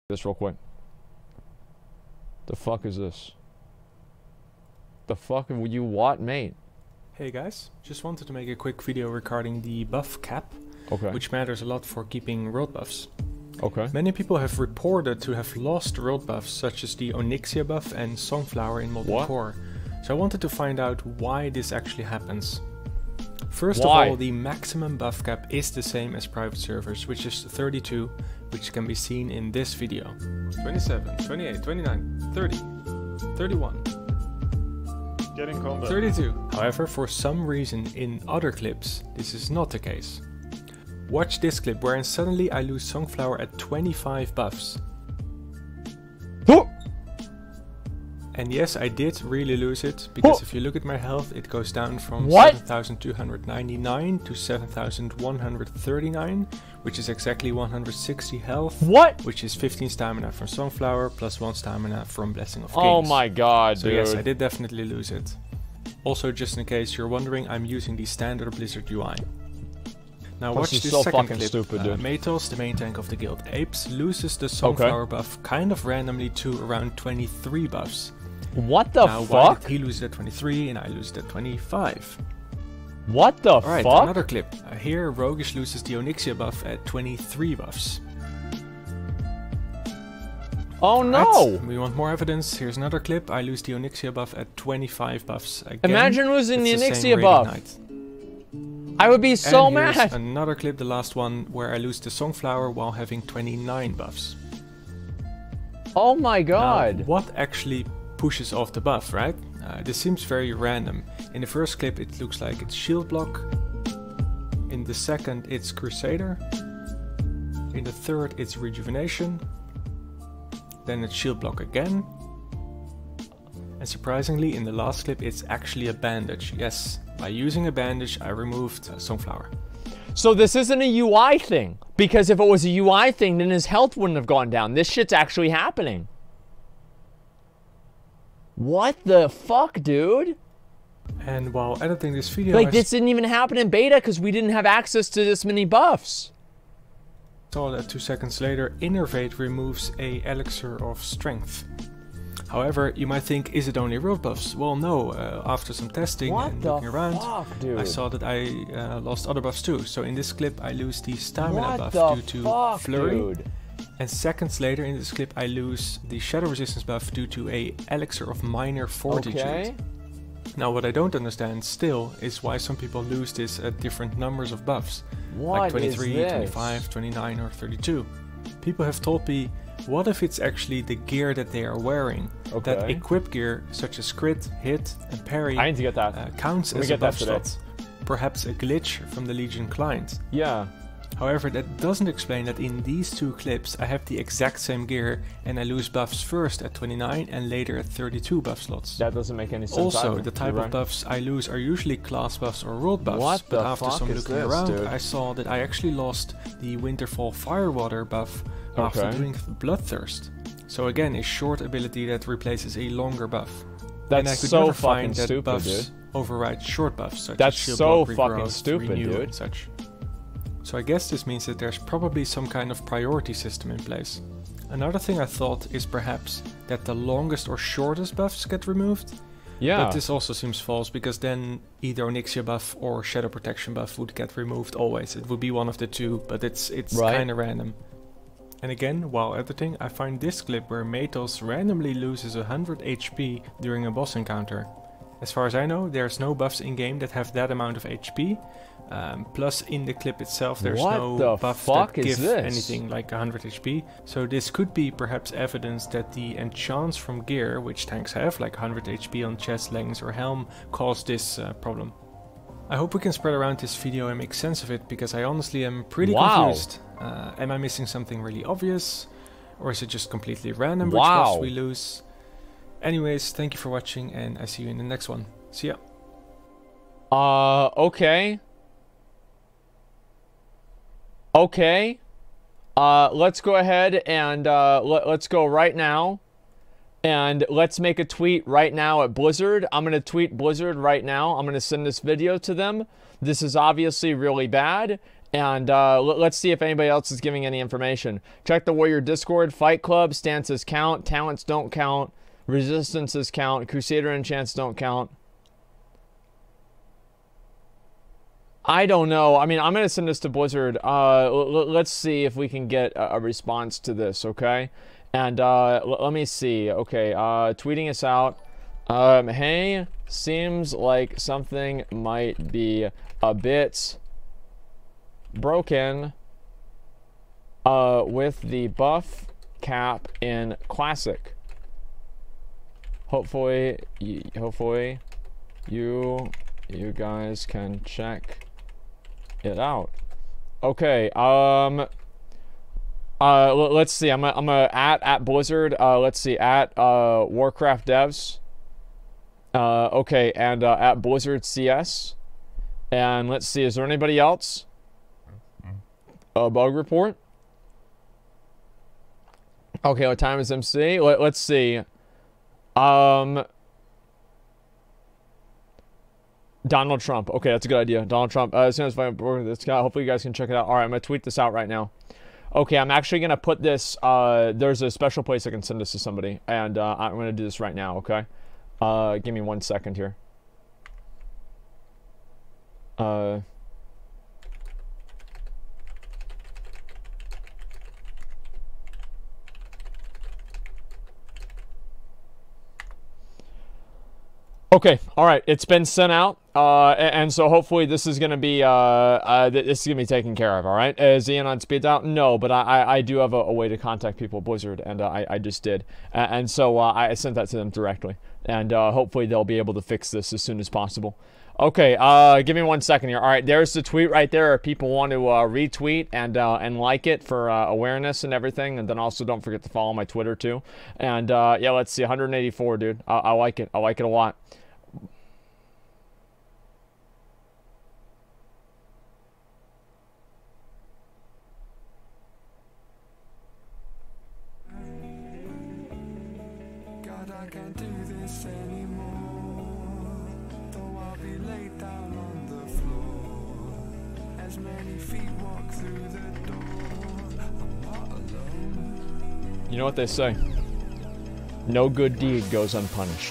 This real quick. The fuck is this? The fuck would you what, mate? Hey guys, just wanted to make a quick video regarding the buff cap, which matters a lot for keeping world buffs. Many people have reported to have lost world buffs such as the Onyxia buff and Songflower in Molten Core. So I wanted to find out why this actually happens. First of all, the maximum buff cap is the same as private servers, which is 32, which can be seen in this video. 27, 28, 29, 30, 31. Get in combat. 32. However, for some reason in other clips, this is not the case. Watch this clip wherein suddenly I lose Songflower at 25 buffs. And yes, I did really lose it, because if you look at my health, it goes down from 7,299 to 7,139, which is exactly 160 health. Which is 15 stamina from Songflower, plus 1 stamina from Blessing of Kings. Oh my god, so dude. Yes, I did definitely lose it. Also, just in case you're wondering, I'm using the standard Blizzard UI. Now watch this second clip. Stupid, dude. Matos, the main tank of the guild Apes, loses the Songflower buff kind of randomly to around 23 buffs. What the fuck? Why did he lose it at 23 and I lose it at 25? What the fuck? Alright, another clip. Here Roguish loses the Onyxia buff at 23 buffs. Oh no! Right. We want more evidence. Here's another clip. I lose the Onyxia buff at 25 buffs again. Imagine losing the Onyxia buff. I would be so mad. Here's another clip, the last one, where I lose the Songflower while having 29 buffs. Oh my god. Now, what actually pushes off the buff, right? This seems very random. In the first clip it looks like it's shield block. In the second it's Crusader. In the third it's rejuvenation. Then it's shield block again. And surprisingly in the last clip it's actually a bandage. Yes, by using a bandage I removed Songflower. So this isn't a UI thing. Because if it was a UI thing then his health wouldn't have gone down. This shit's actually happening. What the fuck, dude? And while editing this video, like this didn't even happen in beta because we didn't have access to this many buffs. Saw that 2 seconds later, Innervate removes a Elixir of Strength. However, you might think, is it only world buffs? Well, no. After some testing and looking around, I saw that I lost other buffs too. So in this clip, I lose the Stamina buff due to Flurry. Dude? And seconds later in this clip I lose the Shadow Resistance buff due to a Elixir of Minor Fortitude. Now what I don't understand still is why some people lose this at different numbers of buffs. Like 23, 25, 29 or 32. People have told me, what if it's actually the gear that they are wearing? That equip gear such as crit, hit and parry I need to get that. Counts as a buff slot. Perhaps a glitch from the Legion client. Yeah. However, that doesn't explain that in these two clips I have the exact same gear and I lose buffs first at 29 and later at 32 buff slots. That doesn't make any sense. Also, the type of buffs I lose are usually class buffs or world buffs, but after some looking around I saw that I actually lost the Winterfall Firewater buff after doing Bloodthirst. So again, a short ability that replaces a longer buff. That's and I could so never fucking find that stupid, buffs dude. override short buffs such That's as shield so block, fucking regrowth, stupid, renew, dude. and such. So I guess this means that there's probably some kind of priority system in place. Another thing I thought is perhaps that the longest or shortest buffs get removed. Yeah. But this also seems false because then either Onyxia buff or Shadow Protection buff would get removed always. It would be one of the two, but it's kind of random. And again, while editing, I find this clip where Matos randomly loses 100 HP during a boss encounter. As far as I know, there's no buffs in game that have that amount of HP. Plus in the clip itself there's no buff that give anything like 100 HP. So this could be perhaps evidence that the enchants from gear, which tanks have, like 100 HP on chest, leggings or helm, cause this problem. I hope we can spread around this video and make sense of it, because I honestly am pretty confused. Am I missing something really obvious? Or is it just completely random which buffs we lose? Anyways, thank you for watching and I see you in the next one. See ya. Okay. Okay. Let's go ahead and let's go right now. And let's make a tweet right now at Blizzard. I'm going to tweet Blizzard right now. I'm going to send this video to them. This is obviously really bad. And let's see if anybody else is giving any information. Check the Warrior Discord. Fight Club stances count. Talents don't count. Resistances count. Crusader enchants don't count. I don't know. I mean, I'm going to send this to Blizzard. Let's see if we can get a response to this, okay? And let me see. Okay, tweeting us out. Hey, seems like something might be a bit broken with the buff cap in Classic. Hopefully you guys can check it out. Okay, let's see. I'm a at Blizzard. Let's see, at Warcraft devs. Okay, and at Blizzard CS. And let's see, is there anybody else? Bug report. Okay, what time is MC? Let's see. Donald Trump. Okay, that's a good idea. Donald Trump. As soon as I find this guy, hopefully you guys can check it out. All right, I'm gonna tweet this out right now. Okay, I'm actually gonna put this. There's a special place I can send this to somebody, and I'm gonna do this right now. Okay. Give me 1 second here. Okay, all right, it's been sent out, and so hopefully this is gonna be taken care of. All right, is Ian on speed dial? No, but I do have a way to contact people at Blizzard, and I just did, and so I sent that to them directly, and hopefully they'll be able to fix this as soon as possible. Okay, give me 1 second here. All right, there's the tweet right there. If people want to retweet and like it for awareness and everything, and then also don't forget to follow my Twitter too. And yeah, let's see, 184, dude. I like it. I like it a lot. You know what they say? No good deed goes unpunished.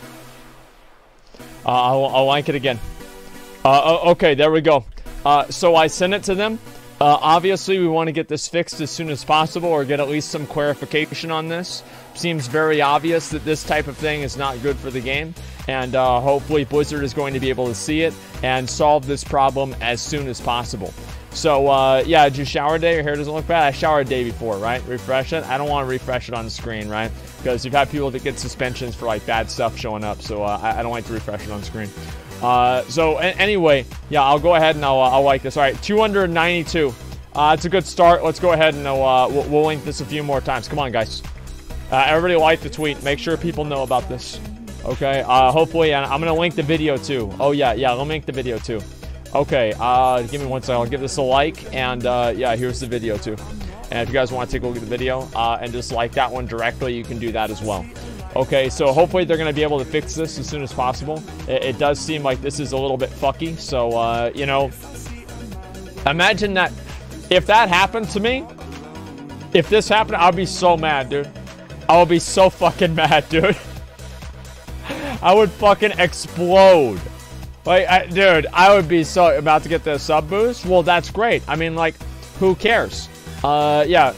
I'll like it again. Okay, there we go. So I sent it to them. Obviously, we want to get this fixed as soon as possible, or get at least some clarification on this. Seems very obvious that this type of thing is not good for the game, and hopefully Blizzard is going to be able to see it and solve this problem as soon as possible. So, yeah, did you shower today? Your hair doesn't look bad? I showered the day before, right? Refresh it? I don't want to refresh it on the screen, right? Because you've had people that get suspensions for, like, bad stuff showing up, so I don't like to refresh it on the screen. So, anyway, yeah, I'll go ahead and I'll like this. All right, 292. It's a good start. Let's go ahead and we'll link this a few more times. Come on, guys. Everybody like the tweet. Make sure people know about this. Okay, hopefully, and I'm going to link the video, too. Oh, yeah, I'll link the video, too. Okay, give me 1 second. I'll give this a like, and yeah, here's the video too. And if you guys want to take a look at the video and just like that one directly, you can do that as well. Okay, so hopefully they're going to be able to fix this as soon as possible. It does seem like this is a little bit fucky, so, you know, imagine that if that happened to me, if this happened, I'd be so mad, dude. I would be so fucking mad, dude. I would fucking explode. Like, dude, I would be so about to get the sub boost. Well, that's great. I mean, like, who cares? Yeah.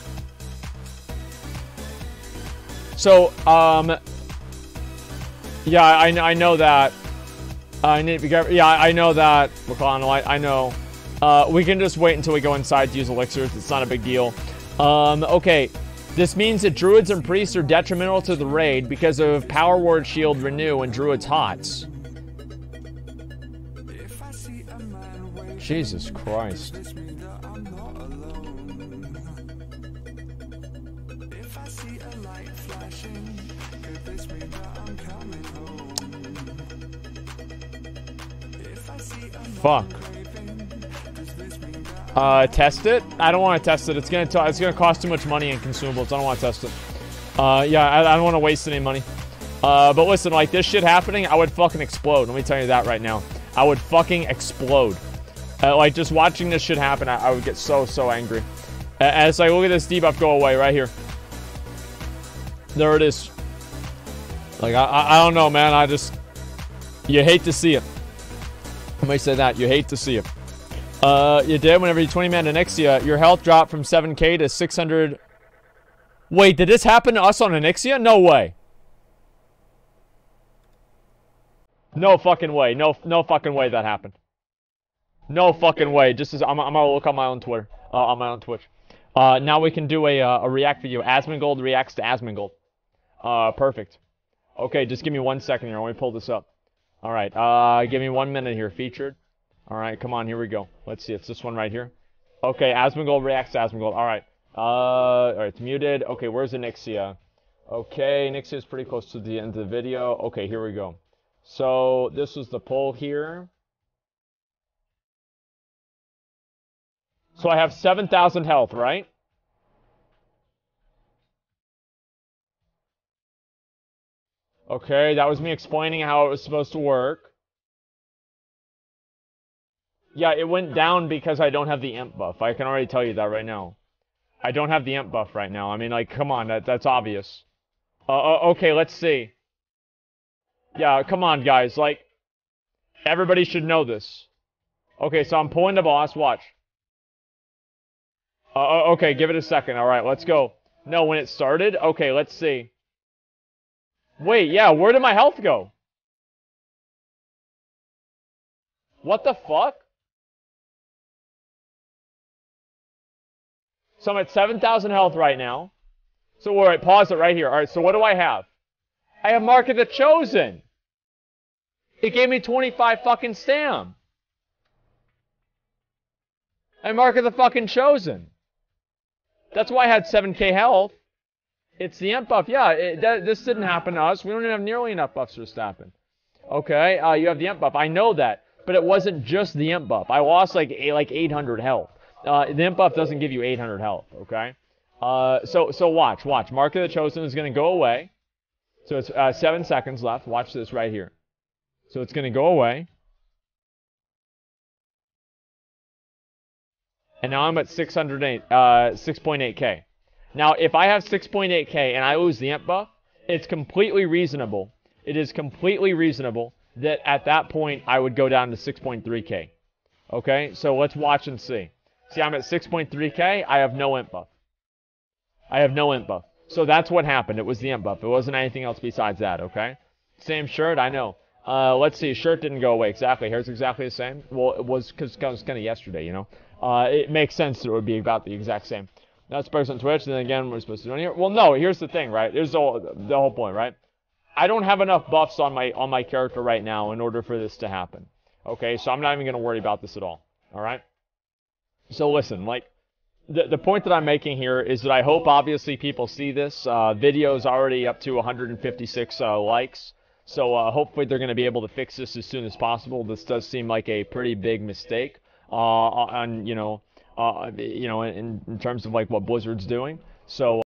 So, yeah, I know that. I need to be careful. Yeah, I know that. I know. We can just wait until we go inside to use elixirs. It's not a big deal. Okay. This means that druids and priests are detrimental to the raid because of Power Word Shield Renew and Druid's Hots. Jesus Christ. Fuck. Test it? I don't want to test it. It's gonna cost too much money and consumables. I don't want to test it. Yeah, I don't want to waste any money. But listen, like this shit happening, I would fucking explode. Let me tell you that right now. I would fucking explode. Like, just watching this shit happen, I would get so angry. As I look at this debuff go away right here. There it is. Like, I don't know, man. You hate to see it. I might say that. You hate to see it. You did whenever you 20 man to Onyxia, your health dropped from 7k to 600. Wait, did this happen to us on Onyxia? No way. No fucking way. No fucking way that happened. No fucking way. Just as I'm gonna look on my own Twitter, on my own Twitch. Now we can do a react video. Asmongold reacts to Asmongold. Perfect. Okay, just give me 1 second here. Let me pull this up. All right. Give me 1 minute here. Featured. All right. Come on. Here we go. Let's see. It's this one right here. Okay. Asmongold reacts to Asmongold. All right. All right. It's muted. Okay. Where's Onyxia? Okay. Onyxia is pretty close to the end of the video. Okay. Here we go. So this was the poll here. So I have 7,000 health, right? Okay, that was me explaining how it was supposed to work. Yeah, it went down because I don't have the imp buff. I can already tell you that right now. I don't have the imp buff right now. I mean, like, come on, that's obvious. Okay, let's see. Yeah, come on, guys. Like, everybody should know this. Okay, so I'm pulling the boss. Watch. Okay, give it a second. All right, let's go. No, when it started? Okay, let's see. Wait, yeah, where did my health go? What the fuck? So I'm at 7,000 health right now. So, all right, pause it right here. All right, so what do I have? I have Mark of the Chosen. It gave me 25 fucking stam. I have Mark of the fucking Chosen. That's why I had 7k health. It's the imp buff. Yeah, this didn't happen to us. We don't even have nearly enough buffs for this to happen. Okay, you have the imp buff. I know that. But it wasn't just the imp buff. I lost like 800 health. The imp buff doesn't give you 800 health, okay? So watch. Mark of the Chosen is going to go away. So it's 7 seconds left. Watch this right here. So it's going to go away. And now I'm at 6.8k. Now, if I have 6.8k and I lose the imp buff, it's completely reasonable. It is completely reasonable that at that point I would go down to 6.3k. Okay, so let's watch and see. See, I'm at 6.3k. I have no imp buff. I have no imp buff. So that's what happened. It was the imp buff. It wasn't anything else besides that, okay? Same shirt, I know. Let's see. Shirt didn't go away. Exactly. Hair's exactly the same. Well, it was because it was kind of yesterday, you know? It makes sense that it would be about the exact same. That's Sparks on Twitch, and then again, we're supposed to do it here. Well, no, here's the thing, right? Here's the whole point, right? I don't have enough buffs on my character right now in order for this to happen. Okay, so I'm not even going to worry about this at all. All right? So listen, like, the point that I'm making here is that I hope, obviously, people see this. Video's already up to 156 likes. So hopefully they're going to be able to fix this as soon as possible. This does seem like a pretty big mistake in terms of like what Blizzard's doing. So